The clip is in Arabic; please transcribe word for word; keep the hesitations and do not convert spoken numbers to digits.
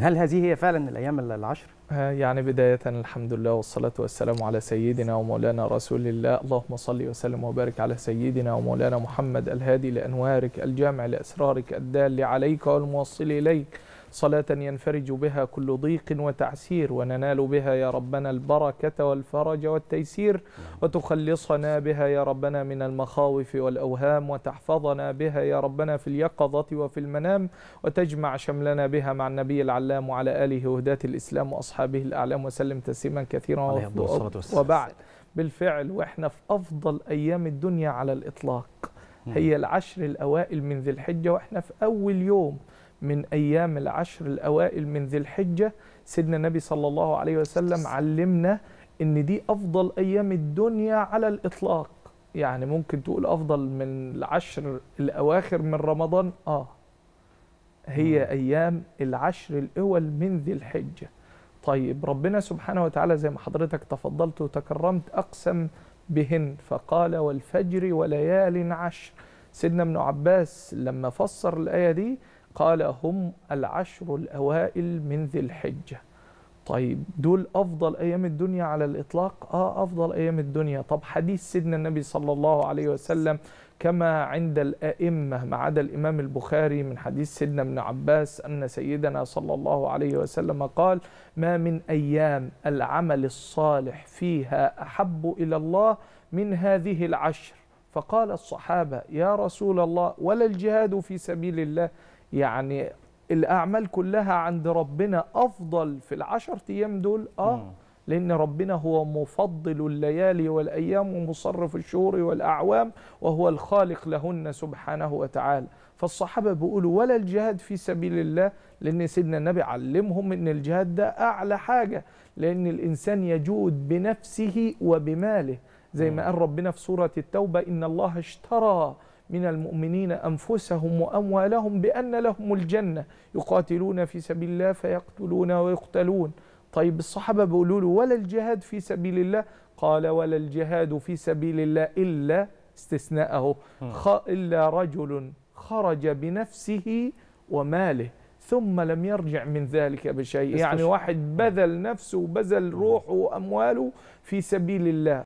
هل هذه هي فعلا الأيام العشر؟ يعني بداية الحمد لله والصلاة والسلام على سيدنا ومولانا رسول الله، اللهم صل وسلم وبارك على سيدنا ومولانا محمد الهادي لأنوارك، الجامع لأسرارك، الدال عليك والموصل إليك، صلاة ينفرج بها كل ضيق وتعسير، وننال بها يا ربنا البركة والفرج والتيسير، وتخلصنا بها يا ربنا من المخاوف والأوهام، وتحفظنا بها يا ربنا في اليقظة وفي المنام، وتجمع شملنا بها مع النبي العلام وعلى آله وهداة الإسلام وأصحابه الأعلام، وسلم تسليما كثيرا. وبعد، بالفعل وإحنا في أفضل أيام الدنيا على الإطلاق، هي العشر الأوائل من ذي الحجة، وإحنا في أول يوم من أيام العشر الأوائل من ذي الحجة. سيدنا النبي صلى الله عليه وسلم علمنا إن دي أفضل أيام الدنيا على الإطلاق. يعني ممكن تقول أفضل من العشر الأواخر من رمضان، آه هي أيام العشر الأول من ذي الحجة. طيب ربنا سبحانه وتعالى زي ما حضرتك تفضلت وتكرمت أقسم بهن، فقال والفجر وليال عشر. سيدنا ابن عباس لما فسر الآية دي قال هم العشر الأوائل من ذي الحجة. طيب دول أفضل أيام الدنيا على الإطلاق؟ آه أفضل أيام الدنيا. طب حديث سيدنا النبي صلى الله عليه وسلم كما عند الأئمة ما عدا الإمام البخاري من حديث سيدنا ابن عباس أن سيدنا صلى الله عليه وسلم قال ما من أيام العمل الصالح فيها أحب إلى الله من هذه العشر. فقال الصحابة يا رسول الله ولا الجهاد في سبيل الله؟ يعني الأعمال كلها عند ربنا أفضل في العشر أيام دول؟ آه لأن ربنا هو مفضل الليالي والأيام ومصرف الشهور والأعوام، وهو الخالق لهن سبحانه وتعالى. فالصحابة بيقولوا ولا الجهاد في سبيل الله، لأن سيدنا النبي علمهم أن الجهاد ده أعلى حاجة، لأن الإنسان يجود بنفسه وبماله، زي ما قال ربنا في سورة التوبة إن الله اشترى من المؤمنين أنفسهم وأموالهم بأن لهم الجنة يقاتلون في سبيل الله فيقتلون ويقتلون. طيب الصحابة بيقولوا له ولا الجهاد في سبيل الله؟ قال ولا الجهاد في سبيل الله إلا استثناءه إلا رجل خرج بنفسه وماله ثم لم يرجع من ذلك بشيء. يعني واحد بذل نفسه وبذل روحه وأمواله في سبيل الله